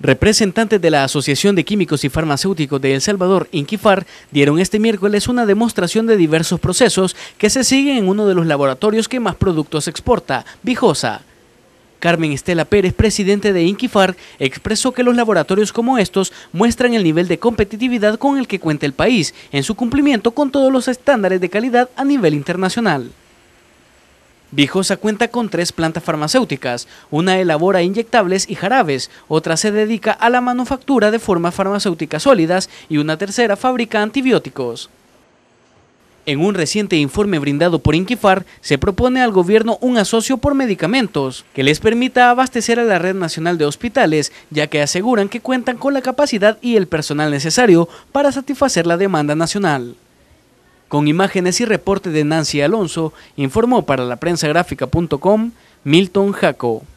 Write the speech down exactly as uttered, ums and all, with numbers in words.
Representantes de la Asociación de Químicos y Farmacéuticos de El Salvador, INQIFAR, dieron este miércoles una demostración de diversos procesos que se siguen en uno de los laboratorios que más productos exporta, Vijosa. Carmen Estela Pérez, presidente de INQIFAR, expresó que los laboratorios como estos muestran el nivel de competitividad con el que cuenta el país en su cumplimiento con todos los estándares de calidad a nivel internacional. Vijosa cuenta con tres plantas farmacéuticas, una elabora inyectables y jarabes, otra se dedica a la manufactura de formas farmacéuticas sólidas y una tercera fabrica antibióticos. En un reciente informe brindado por INQIFAR, se propone al gobierno un asocio por medicamentos que les permita abastecer a la red nacional de hospitales, ya que aseguran que cuentan con la capacidad y el personal necesario para satisfacer la demanda nacional. Con imágenes y reporte de Nancy Alonso, informó para la prensa gráfica punto com, Milton Jaco.